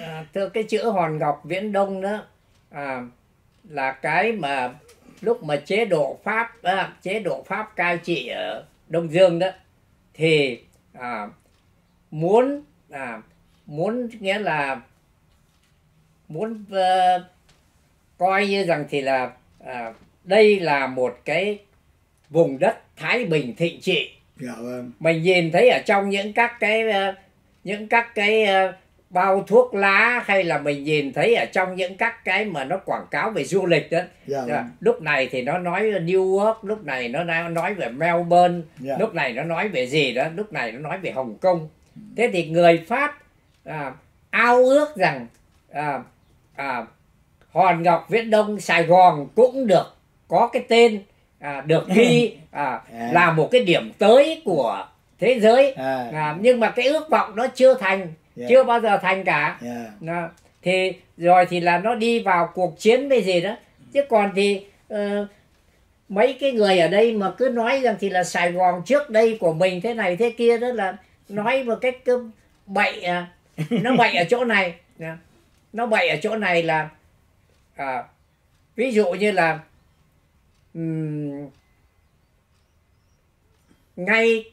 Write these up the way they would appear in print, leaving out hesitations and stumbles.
Thưa, cái chữ Hòn Ngọc Viễn Đông đó là cái mà lúc mà chế độ Pháp cai trị ở Đông Dương đó, thì muốn nghĩa là muốn coi như rằng thì là đây là một cái vùng đất thái bình thịnh trị. Dạ vâng. Mình nhìn thấy ở trong những các cái bao thuốc lá, hay là mình nhìn thấy ở trong những các cái mà nó quảng cáo về du lịch đó. Dạ vâng. Lúc này thì nó nói New York, lúc này nó nói về Melbourne, Dạ. lúc này nó nói về gì đó, lúc này nó nói về Hồng Kông. Thế thì người Pháp ao ước rằng Hòn Ngọc Viễn Đông, Sài Gòn cũng được có cái tên được ghi là một cái điểm tới của thế giới. Nhưng mà cái ước vọng đó chưa thành, chưa bao giờ thành cả. Thì rồi thì là nó đi vào cuộc chiến với gì đó. Chứ còn thì mấy cái người ở đây mà cứ nói rằng thì là Sài Gòn trước đây của mình thế này thế kia, đó là nói một cách bậy. Nó bậy ở chỗ này, nó bậy ở chỗ này là ví dụ như là ngay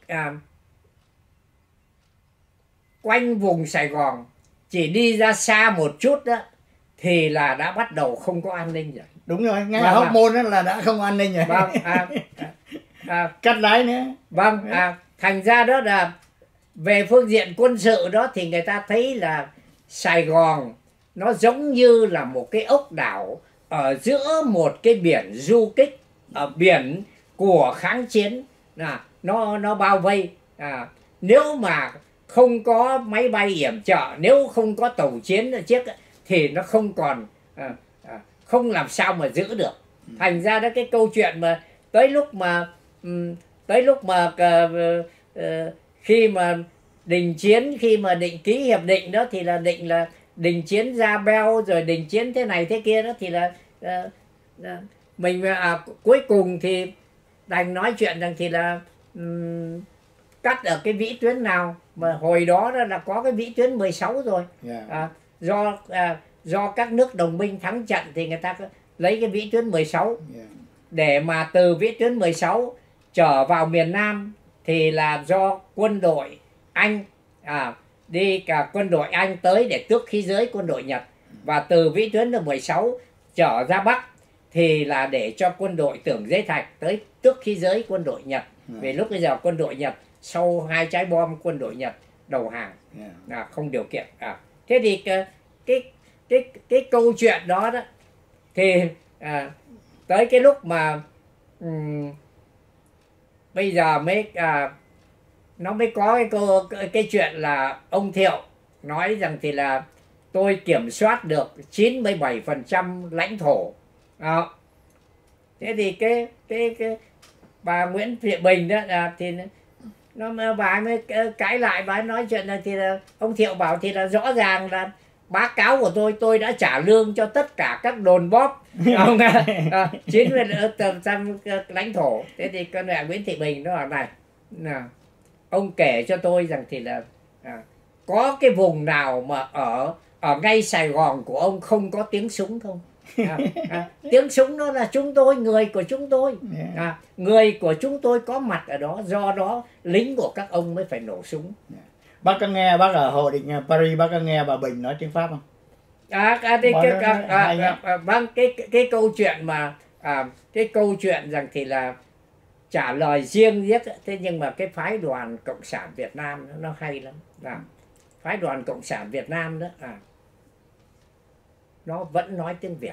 quanh vùng Sài Gòn chỉ đi ra xa một chút đó thì là đã bắt đầu không có an ninh rồi. Đúng rồi, ngay Hóc Môn đó là đã không an ninh rồi. Vâng. Cắt lái nữa. Vâng. Thành ra đó là về phương diện quân sự đó thì người ta thấy là Sài Gòn nó giống như là một cái ốc đảo ở giữa một cái biển du kích, ở biển của kháng chiến. Nó bao vây. Nếu mà không có máy bay yểm trợ, nếu không có tàu chiến ở chiếc thì nó không còn không làm sao mà giữ được. Thành ra đó cái câu chuyện mà tới lúc mà khi mà đình chiến, khi mà định ký hiệp định đó thì là đình chiến Gia Beo, rồi đình chiến thế này thế kia đó, thì là mình cuối cùng thì đành nói chuyện rằng thì là cắt ở cái vĩ tuyến nào, mà hồi đó là có cái vĩ tuyến 16 rồi. Do các nước đồng minh thắng trận thì người ta lấy cái vĩ tuyến 16 để mà từ vĩ tuyến 16 trở vào miền Nam thì là do quân đội Anh quân đội Anh tới để tước khí giới quân đội Nhật, và từ vĩ tuyến 16 trở ra Bắc thì là để cho quân đội Tưởng Giới Thạch tới tước khí giới quân đội Nhật. Vì lúc bây giờ quân đội Nhật sau 2 trái bom, quân đội Nhật đầu hàng, không điều kiện. Thế thì cái câu chuyện đó đó thì tới cái lúc mà bây giờ nó mới có cái chuyện là ông Thiệu nói rằng thì là tôi kiểm soát được 97% lãnh thổ. Thế thì cái bà Nguyễn Thị Bình đó thì bà mới cãi lại, bà nói chuyện là thì là ông Thiệu bảo thì là rõ ràng là báo cáo của tôi đã trả lương cho tất cả các đồn bóp 90% lãnh thổ. Thế thì con mẹ Nguyễn Thị Bình nó bảo này, ông kể cho tôi rằng thì là có cái vùng nào mà ở ngay Sài Gòn của ông không có tiếng súng không? Tiếng súng đó là chúng tôi, người của chúng tôi, người của chúng tôi có mặt ở đó, do đó lính của các ông mới phải nổ súng. Bác có nghe, bác ở Hội Định Paris, bác có nghe bà Bình nói tiếng Pháp không? Vâng, cái câu chuyện mà cái câu chuyện rằng thì là trả lời riêng viết. Thế nhưng mà cái phái đoàn Cộng sản Việt Nam nó hay lắm. Phái đoàn Cộng sản Việt Nam đó nó vẫn nói tiếng Việt.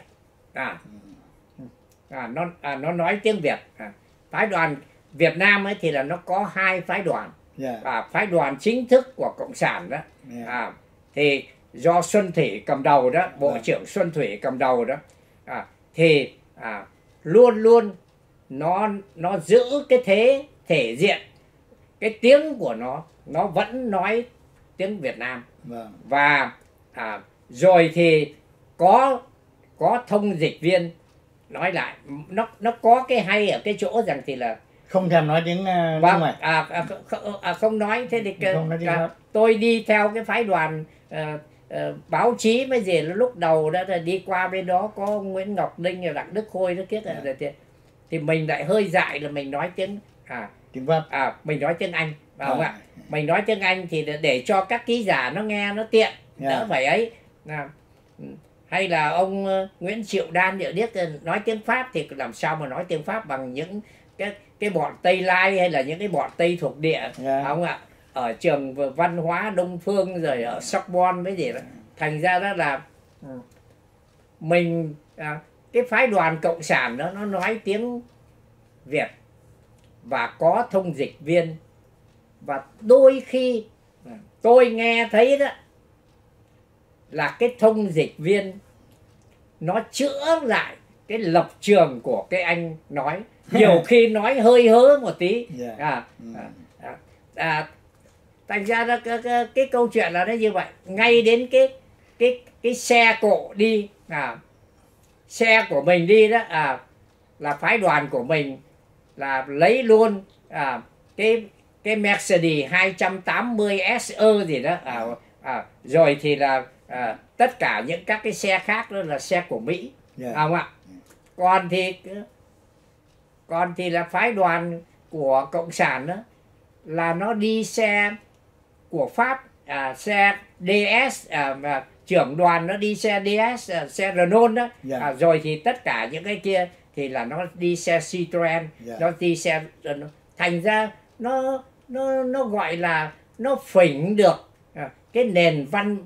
Nó nói tiếng Việt. Phái đoàn Việt Nam ấy thì là nó có 2 phái đoàn. Phái đoàn chính thức của Cộng sản đó thì do Xuân Thủy cầm đầu đó, Bộ trưởng Xuân Thủy cầm đầu đó, thì luôn luôn nó giữ cái thể diện, cái tiếng của nó vẫn nói tiếng Việt Nam. Và rồi thì có thông dịch viên nói lại, nó có cái hay ở cái chỗ rằng thì là không thèm nói tiếng không nói. Thế thì tôi đi theo cái phái đoàn báo chí mới gì lúc đầu đó là đi qua bên đó có Nguyễn Ngọc Ninh và Đặng Đức Khôi đó kiết thì mình lại hơi dại là mình nói tiếng mình nói tiếng Anh, phải không ạ? Mình nói tiếng Anh thì để cho các ký giả nó nghe nó tiện, đỡ phải ấy. Hay là ông Nguyễn Triệu Đan địa điếc nói tiếng Pháp thì làm sao mà nói tiếng Pháp bằng những cái bọn Tây Lai hay là những cái bọn Tây thuộc địa, phải không ạ? Ở trường văn hóa Đông Phương rồi ở Sorbonne với gì đó. Thành ra đó là mình cái phái đoàn cộng sản đó nó nói tiếng Việt và có thông dịch viên, và đôi khi tôi nghe thấy đó là cái thông dịch viên nó chữa lại cái lập trường của cái anh nói, nhiều khi nói hơi hớ một tí. Thành ra đó, cái câu chuyện là nó như vậy. Ngay đến cái xe cộ đi, xe của mình đi đó, là phái đoàn của mình là lấy luôn cái Mercedes 280 SE gì đó, rồi thì là tất cả những các cái xe khác đó là xe của Mỹ, không ạ? Còn thì là phái đoàn của cộng sản đó là nó đi xe của Pháp, xe DS, và trưởng đoàn nó đi xe DS, xe Renault đó, rồi thì tất cả những cái kia thì là nó đi xe Citroen, nó đi xe. Thành ra nó gọi là nó phỉnh được cái nền văn,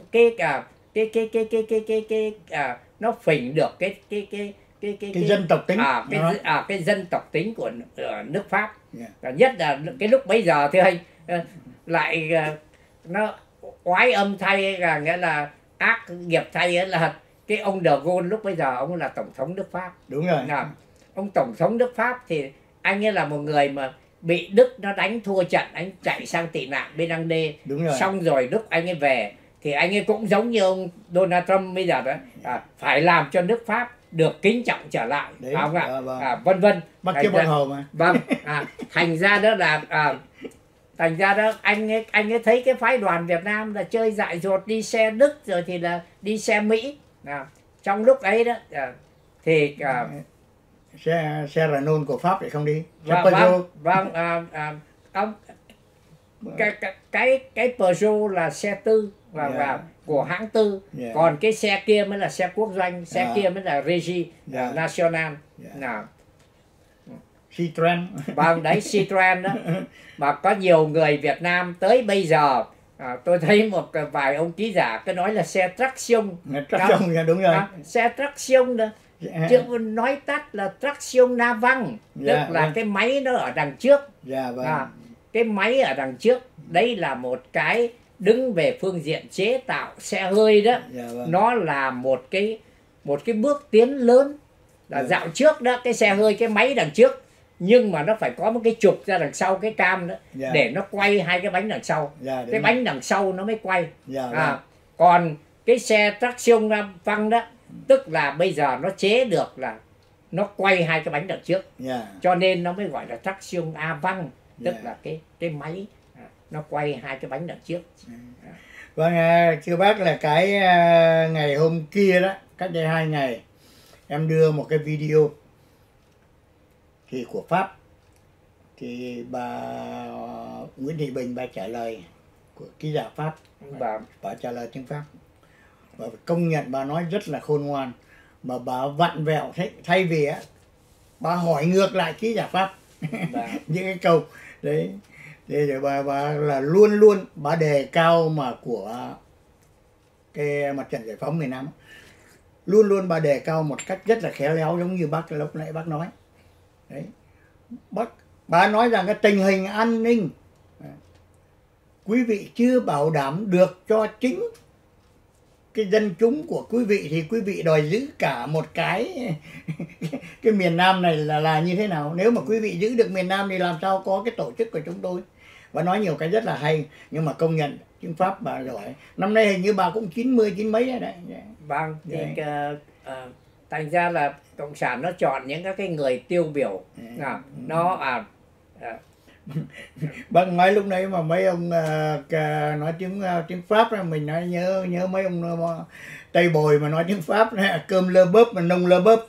nó phỉnh được cái dân tộc tính, cái dân tộc tính của nước Pháp. Nhất là cái lúc bấy giờ thì anh lại nó oái âm thay, nghĩa là ác nghiệp thay là cái ông De Gaulle lúc bây giờ ông là tổng thống nước Pháp. Đúng rồi. Ông tổng thống nước Pháp thì anh ấy là một người mà bị Đức nó đánh thua trận, anh chạy sang tị nạn bên Ăng Đê. Xong rồi lúc anh ấy về thì anh ấy cũng giống như ông Donald Trump bây giờ đó, phải làm cho nước Pháp được kính trọng trở lại, không ạ? Vân vân. Bắt chước Bác Hồ mà. Vâng. Thành ra đó là thành ra đó anh ấy thấy cái phái đoàn Việt Nam là chơi dại dột, đi xe Đức rồi thì là đi xe Mỹ. Trong lúc ấy đó thì xe Renault của Pháp thì không đi. Vâng, cái Peugeot là xe tư và của hãng tư, còn cái xe kia mới là xe quốc doanh, xe kia mới là Régie National. Citroen. Vâng, đấy Citroen đó. Mà có nhiều người Việt Nam tới bây giờ, tôi thấy một vài ông ký giả cứ nói là xe traction. Traction, đúng rồi. Xe traction đó, chứ nói tắt là traction navang, tức là cái máy nó ở đằng trước. Cái máy ở đằng trước đấy là một cái đứng về phương diện chế tạo xe hơi đó. Nó là một cái bước tiến lớn. Là dạo trước đó cái xe hơi, cái máy đằng trước, nhưng mà nó phải có một cái trục ra đằng sau cái cam đó, để nó quay hai cái bánh đằng sau. Cái bánh đằng sau nó mới quay. Còn cái xe traction văng đó, tức là bây giờ nó chế được là nó quay hai cái bánh đằng trước, cho nên nó mới gọi là traction avant, tức là cái máy nó quay hai cái bánh đằng trước. Vâng, thưa bác, là cái ngày hôm kia đó, cách đây 2 ngày em đưa một cái video thì của Pháp, thì bà Nguyễn Thị Bình bà trả lời của ký giả Pháp, bà trả lời tiếng Pháp, và công nhận bà nói rất là khôn ngoan, mà bà vặn vẹo thay vì á bà hỏi ngược lại ký giả Pháp những cái câu đấy, để bà là luôn bà đề cao mà của cái mặt trận giải phóng miền Nam, luôn bà đề cao một cách rất là khéo léo, giống như bác lúc nãy bác nói đấy. Bà nói rằng cái tình hình an ninh quý vị chưa bảo đảm được cho chính cái dân chúng của quý vị, thì quý vị đòi giữ cả một cái miền Nam này là như thế nào? Nếu mà quý vị giữ được miền Nam thì làm sao có cái tổ chức của chúng tôi? Và nói nhiều cái rất là hay, nhưng mà công nhận tiếng Pháp bà giỏi. Năm nay hình như bà cũng 90 mấy rồi đấy. Vâng, thì thành ra là cộng sản nó chọn những các cái người tiêu biểu, Bác nói lúc nãy mà mấy ông nói tiếng Pháp là mình nói nhớ mấy ông Tây Bồi mà nói tiếng Pháp này, cơm lơ bớp mà nông lơ bớp.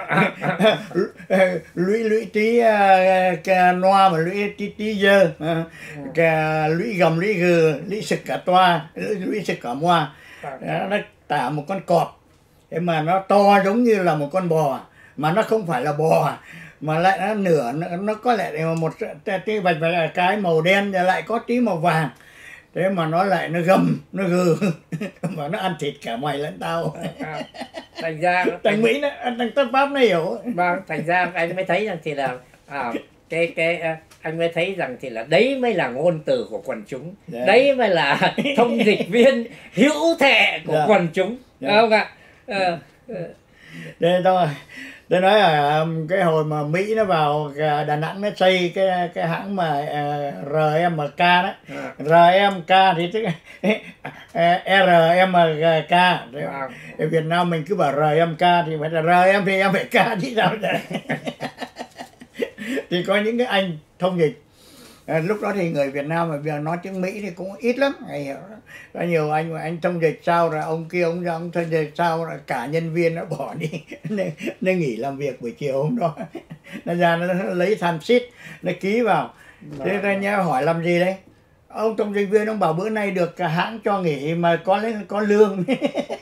Lũy tí noa mà lũy tí dơ, lũy gầm lũy gừ lũy sực cả toa, lũy sực cả moa. Nó tả một con cọp thế mà nó to giống như là một con bò, mà nó không phải là bò, mà lại nó nửa nó có lại một tí vạch cái màu đen và lại có tí màu vàng. Thế mà nó lại nó gầm nó gừ mà nó ăn thịt cả mày lẫn tao. Thành ra thằng Mỹ nó thằng Pháp nó hiểu. Vâng, thành ra anh mới thấy rằng thì là anh mới thấy rằng thì là đấy mới là ngôn từ của quần chúng, đấy mới là thông dịch viên hữu thệ của quần chúng, không ạ? Đây thôi. Tôi nói là cái hồi mà Mỹ nó vào Đà Nẵng nó xây cái hãng mà RMK đó, RMK thì tức RMK. Ở Việt Nam mình cứ bảo RMK thì phải là RM thì em phải K chứ sao vậy? Thì có những cái anh thông dịch. Lúc đó thì người Việt Nam mà nói tiếng Mỹ thì cũng ít lắm, có nhiều anh thông dịch sao rồi ông kia ông thông dịch sao rồi cả nhân viên nó bỏ đi, nó nghỉ làm việc buổi chiều hôm đó, nó ra nó lấy tham sheet nó ký vào. Thế ra nhớ hỏi làm gì đấy, ông thông dịch viên ông bảo bữa nay được cả hãng cho nghỉ mà có lương.